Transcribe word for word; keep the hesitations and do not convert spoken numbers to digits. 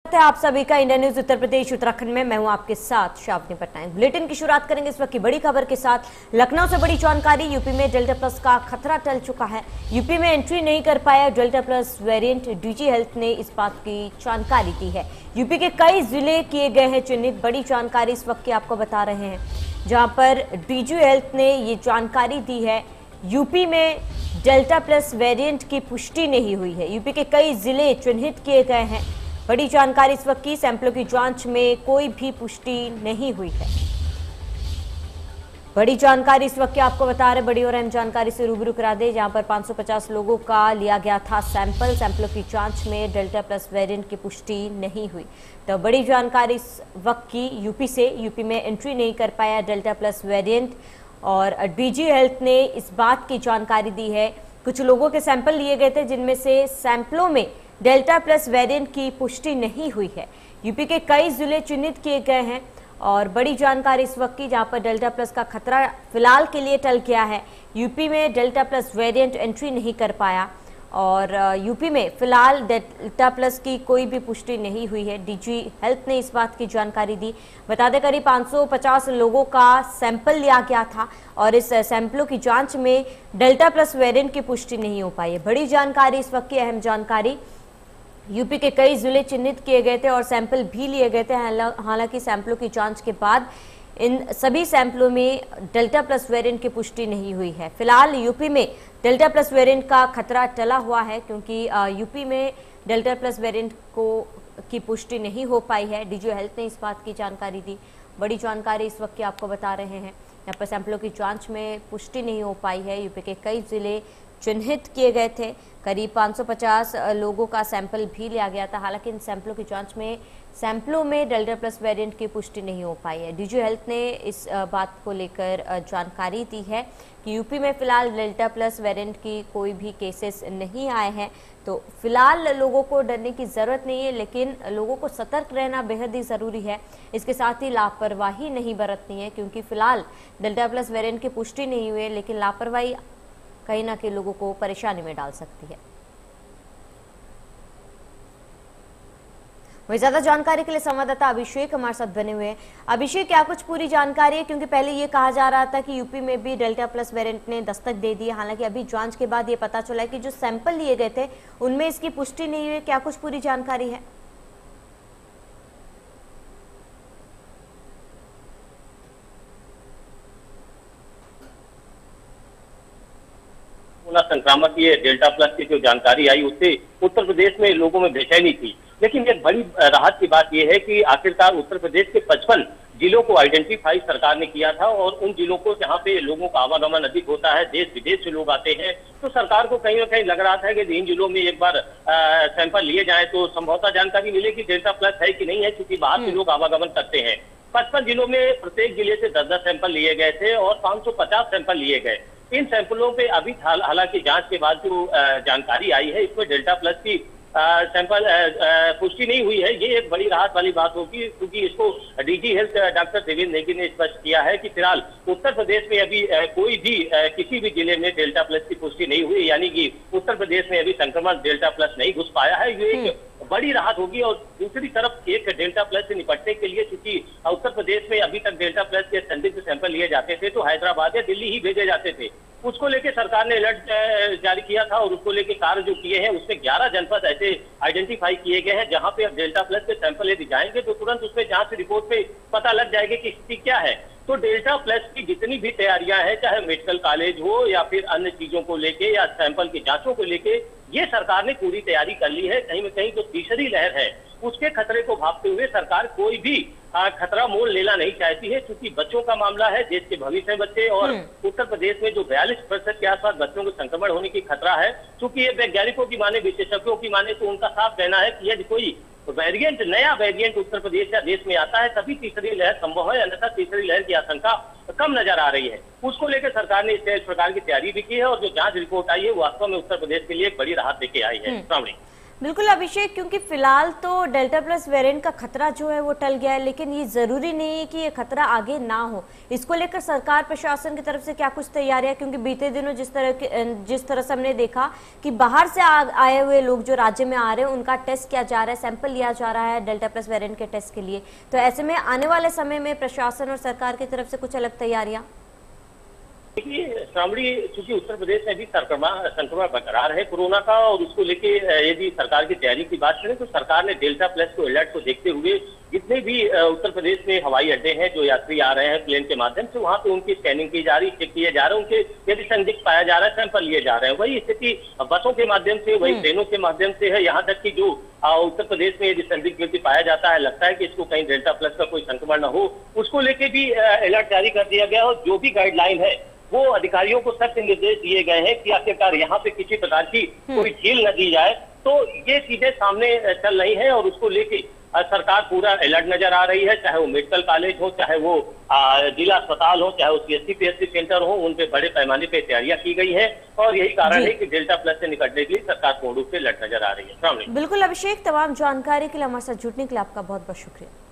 आप सभी का इंडिया न्यूज उत्तर प्रदेश उत्तराखंड में मैं हूं आपके साथ शावनी पटनायक। बुलेटिन की शुरुआत करेंगे इस वक्त की बड़ी खबर के साथ। लखनऊ से बड़ी जानकारी, यूपी में डेल्टा प्लस का खतरा टल चुका है। यूपी में एंट्री नहीं कर पाया delta plus variant, DG health ने इस बात की जानकारी दी है। यूपी के कई जिले किए गए हैं चिन्हित। बड़ी जानकारी इस वक्त की आपको बता रहे हैं, जहां पर डीजी हेल्थ ने ये जानकारी दी है। यूपी में डेल्टा प्लस वेरिएंट की पुष्टि नहीं हुई है। यूपी के कई जिले चिन्हित किए गए हैं। बड़ी जानकारी इस वक्त की, सैंपलों की जांच में कोई भी पुष्टि नहीं हुई है। बड़ी जानकारी इस वक्त की आपको बता रहे, बड़ी और अहम जानकारी से रूबरू करा दे, जहां पर पाँच सौ पचास लोगों का लिया गया था सैंपल। सैंपलों की जांच में डेल्टा प्लस वेरिएंट की पुष्टि नहीं हुई। तो बड़ी जानकारी इस वक्त की यूपी से, यूपी में एंट्री नहीं कर पाया डेल्टा प्लस वेरिएंट और डीजी हेल्थ ने इस बात की जानकारी दी है। कुछ लोगों के सैंपल लिए गए थे, जिनमें से सैंपलों में डेल्टा प्लस वेरिएंट की पुष्टि नहीं हुई है। यूपी के कई जिले चिन्हित किए गए हैं और बड़ी जानकारी इस वक्त की, जहां पर डेल्टा प्लस का खतरा फिलहाल के लिए टल गया है। यूपी में डेल्टा प्लस वेरिएंट एंट्री नहीं कर पाया और यूपी में फिलहाल डेल्टा प्लस की कोई भी पुष्टि नहीं हुई है। डीजी हेल्थ ने इस बात की जानकारी दी। बता दें, करीब पाँच सौ पचास लोगों का सैंपल लिया गया था और इस सैंपलों की जांच में डेल्टा प्लस वेरिएंट की पुष्टि नहीं हो पाई है। बड़ी जानकारी इस वक्त की, अहम जानकारी, यूपी के कई जिले चिन्हित किए गए थे और सैंपल भी लिए गए थे। हालांकि सैंपलों की जांच के बाद इन सभी सैंपलों में डेल्टा प्लस वेरिएंट की पुष्टि नहीं हुई है। फिलहाल यूपी में डेल्टा प्लस वेरिएंट का खतरा टला हुआ है, क्योंकि यूपी में डेल्टा प्लस वेरिएंट को की पुष्टि नहीं हो पाई है। डीजी हेल्थ ने इस बात की जानकारी दी। बड़ी जानकारी इस वक्त की आपको बता रहे हैं, यहाँ पर सैंपलों की जांच में पुष्टि नहीं हो पाई है। यूपी के कई जिले चिन्हित किए गए थे। करीब पाँच सौ पचास लोगों का सैंपल भी लिया गया था। हालांकि इन सैंपलों की जांच में सैंपलों में डेल्टा प्लस वेरिएंट की पुष्टि नहीं हो पाई है। डीजी हेल्थ ने इस बात को लेकर जानकारी दी है कि यूपी में फिलहाल डेल्टा प्लस वेरिएंट की कोई भी केसेस नहीं आए हैं। तो फिलहाल लोगों को डरने की ज़रूरत नहीं है, लेकिन लोगों को सतर्क रहना बेहद ही ज़रूरी है। इसके साथ ही लापरवाही नहीं बरतनी है, क्योंकि फिलहाल डेल्टा प्लस वेरिएंट की पुष्टि नहीं हुई है, लेकिन लापरवाही कहीं ना कहीं लोगों को परेशानी में डाल सकती है। वही ज्यादा जानकारी के लिए संवाददाता अभिषेक हमारे साथ बने हुए हैं। अभिषेक, क्या कुछ पूरी जानकारी है? क्योंकि पहले ये कहा जा रहा था कि यूपी में भी डेल्टा प्लस वेरिएंट ने दस्तक दे दी। हालांकि अभी जांच के बाद ये पता चला है कि जो सैंपल लिए गए थे उनमें इसकी पुष्टि नहीं हुई। क्या कुछ पूरी जानकारी है? संक्रामक ये डेल्टा प्लस की जो जानकारी आई, उससे उत्तर प्रदेश में लोगों में बेचैनी थी। लेकिन एक बड़ी राहत की बात यह है कि आखिरकार उत्तर प्रदेश के पचपन जिलों को आइडेंटिफाई सरकार ने किया था और उन जिलों को जहां पे लोगों का आवागमन अधिक होता है, देश विदेश से लोग आते हैं, तो सरकार को कहीं ना कहीं लग रहा था कि इन जिलों में एक बार सैंपल लिए जाए तो संभवतः जानकारी मिले कि डेल्टा प्लस है कि नहीं है, क्योंकि बाहर से लोग आवागमन करते हैं। पचपन जिलों में प्रत्येक जिले से दस दस सैंपल लिए गए थे और पाँच सौ पचास सैंपल लिए गए। इन सैंपलों पे अभी हालांकि जांच के बाद जो जानकारी आई है, इसमें डेल्टा प्लस की सैंपल पुष्टि नहीं हुई है। ये एक बड़ी राहत वाली बात होगी, क्योंकि इसको DG health doctor Devendra Negi ने स्पष्ट किया है कि फिलहाल उत्तर प्रदेश में अभी कोई भी किसी भी जिले में डेल्टा प्लस की पुष्टि नहीं हुई, यानी कि उत्तर प्रदेश में अभी संक्रमण डेल्टा प्लस नहीं घुस पाया है। ये एक बड़ी राहत होगी। और दूसरी तरफ एक डेल्टा प्लस से निपटने के लिए, क्योंकि उत्तर प्रदेश में अभी तक डेल्टा प्लस के संदिग्ध सैंपल लिए जाते थे तो हैदराबाद या दिल्ली ही भेजे जाते थे, उसको लेके सरकार ने अलर्ट जारी किया था और उसको लेके कार्य जो किए हैं, उसमें ग्यारह जनपद ऐसे आइडेंटिफाई किए गए हैं जहां पे अब डेल्टा प्लस के सैंपल यदि जाएंगे तो तुरंत उसमें जांच रिपोर्ट पे पता लग जाएगा कि स्थिति क्या है। तो डेल्टा प्लस की जितनी भी तैयारियां हैं, चाहे मेडिकल कॉलेज हो या फिर अन्य चीजों को लेके या सैंपल की जांचों को लेके, ये सरकार ने पूरी तैयारी कर ली है। कहीं न कहीं जो तीसरी लहर है उसके खतरे को भांपते हुए सरकार कोई भी खतरा मोल लेना नहीं चाहती है, क्योंकि बच्चों का मामला है, देश के भविष्य बच्चे, और उत्तर प्रदेश में जो बयालीस प्रतिशत के आसपास बच्चों को संक्रमण होने की खतरा है। क्योंकि ये वैज्ञानिकों की माने, विशेषज्ञों की माने, तो उनका साफ कहना है कि यदि कोई वेरिएंट, नया वेरिएंट उत्तर प्रदेश या देश में आता है तभी तीसरी लहर संभव है, अन्यथा तीसरी लहर की आशंका कम नजर आ रही है। उसको लेकर सरकार ने इस प्रकार की तैयारी भी की है और जो जांच रिपोर्ट आई है वो वास्तव में उत्तर प्रदेश के लिए एक बड़ी राहत लेके आई है। बिल्कुल अभिषेक, क्योंकि फिलहाल तो डेल्टा प्लस वेरिएंट का खतरा जो है वो टल गया है, लेकिन ये जरूरी नहीं है कि ये खतरा आगे ना हो। इसको लेकर सरकार प्रशासन की तरफ से क्या कुछ तैयारियां, क्योंकि बीते दिनों जिस तरह के जिस तरह से हमने देखा कि बाहर से आ, आए हुए लोग जो राज्य में आ रहे हैं उनका टेस्ट किया जा रहा है, सैंपल लिया जा रहा है डेल्टा प्लस वेरिएंट के टेस्ट के लिए, तो ऐसे में आने वाले समय में प्रशासन और सरकार की तरफ से कुछ अलग तैयारियां? देखिए श्रावणी, चूंकि उत्तर प्रदेश में भी संक्रमण संक्रमण बरकरार है कोरोना का, और उसको लेके यदि सरकार की तैयारी की बात करें तो सरकार ने डेल्टा प्लस को अलर्ट को देखते हुए जितने भी उत्तर प्रदेश में हवाई अड्डे हैं, जो यात्री आ रहे हैं प्लेन के माध्यम से, वहां पे उनकी स्कैनिंग की जा रही, चेक किए जा रहे हैं, उनके यदि संदिग्ध पाया जा रहा है सैंपल लिए जा रहे हैं। वही स्थिति बसों के माध्यम से, वही ट्रेनों के माध्यम से है। यहाँ तक कि जो उत्तर प्रदेश में यदि संदिग्ध व्यक्ति पाया जाता है, लगता है कि इसको कहीं डेल्टा प्लस का कोई संक्रमण न हो, उसको लेके भी अलर्ट जारी कर दिया गया। और जो भी गाइडलाइन है वो अधिकारियों को सख्त निर्देश दिए गए हैं कि आखिरकार यहाँ पे किसी प्रकार की कोई ढील न दी जाए। तो ये चीजें सामने चल रही हैं और उसको लेके सरकार पूरा अलर्ट नजर आ रही है, चाहे वो मेडिकल कॉलेज हो, चाहे वो जिला अस्पताल हो, चाहे वो सीएससी पीएचसी सेंटर हो, उन पे बड़े पैमाने पे तैयारियां की गई है। और यही कारण है कि डेल्टा प्लस से निकटने के लिए सरकार पूर्ण रूप से अलर्ट नजर आ रही है। बिल्कुल अभिषेक, तमाम जानकारी के लिए हमारे साथ जुड़ने के लिए आपका बहुत बहुत शुक्रिया।